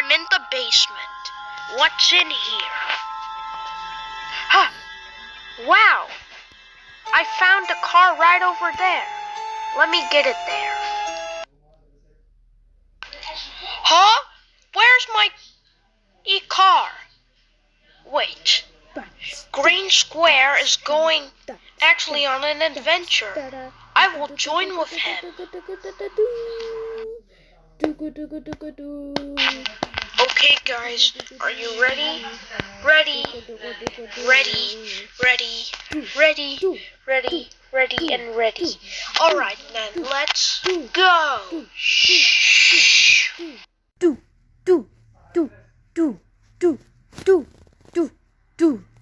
I'm in the basement. What's in here? Huh. Wow. I found a car right over there. Let me get it there. Huh? Where's my car? Wait. Green Square is going actually on an adventure. I will join with him. Okay guys, are you ready? Ready, and ready. Alright then, let's go. Do.